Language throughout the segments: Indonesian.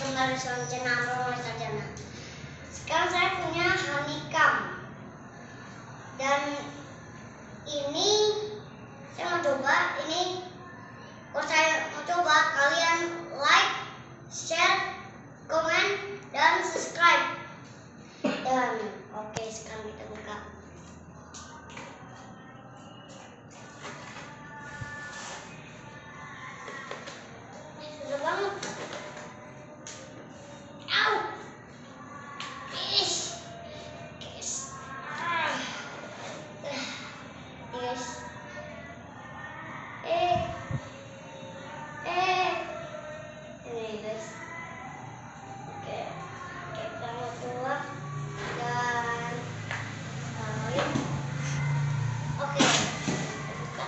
kembali sama channel Sarjana. Sekarang saya punya honeycomb dan ini saya mau coba. Kalau saya mau coba, kalian like, share, komen, dan subscribe. Dan oke, sekarang kita buka. Susah banget. Au. Guys. Ini guys. Oke, kita mau keluar dan taruhin. Oke, buka.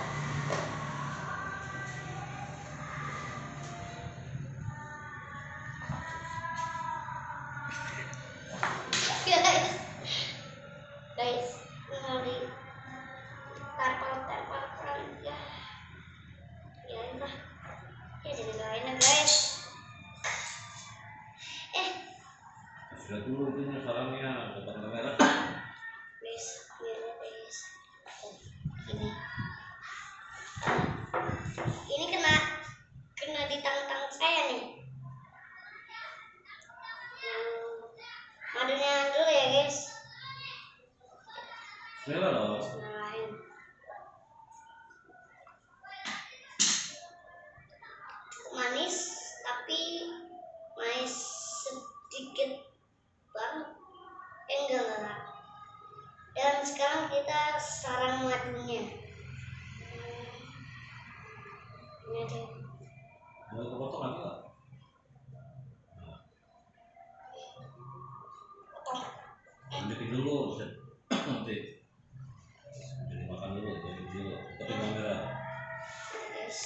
Guys, tinggal di tempel ya. Ya udah. Ya jadi gak enak guys. Sudah dulu punya sarangnya, depan kamera. Guys, biar guys. Ini kena di tangan saya nih. Madunya dulu ya guys. Bismillah loh. Bismillahirrahmanirrahim. Manis, tapi manis sedikit banget. Enggak. Dan sekarang kita sarang madunya. Ini aja. Mau potong lagi nggak? Lanjutin dulu, nanti. Jadi makan dulu, lanjutin dulu. Depan kamera. Guys.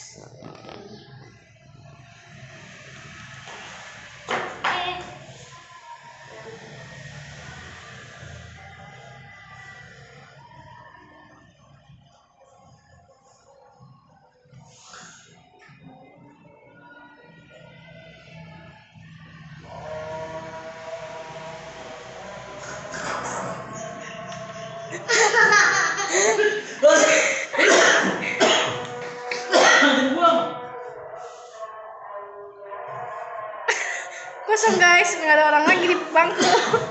Kosong guys, nggak ada orang lagi di bangku.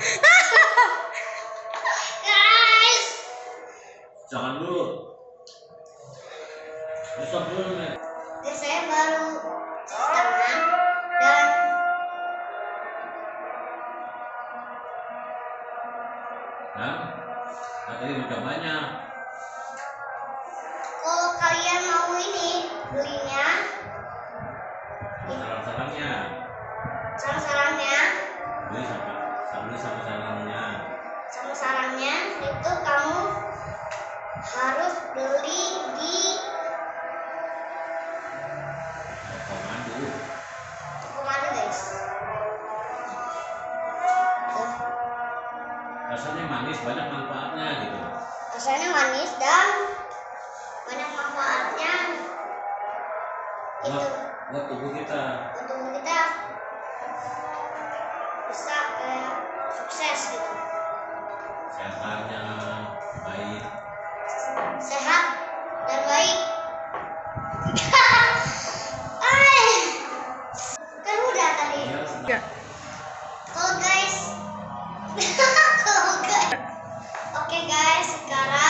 Guys. Jangan dulu. Stop dulu nih. Guys, saya baru cuci tangan dan Tadi mencobanya. kalau kalian mau belinya Sarang-sarangnya. sarang-sarangnya Beli sama sarangnya. itu kamu harus beli di toko madu guys. Tuh, Rasanya manis, banyak manfaatnya gitu. rasanya manis dan banyak manfaatnya. Itu Buat tubuh kita. untuk kita bisa kayak sukses gitu, Kesehatannya baik. sehat dan baik. Kan udah tadi. Iya, senang. Ya. Kalau guys, oke guys, sekarang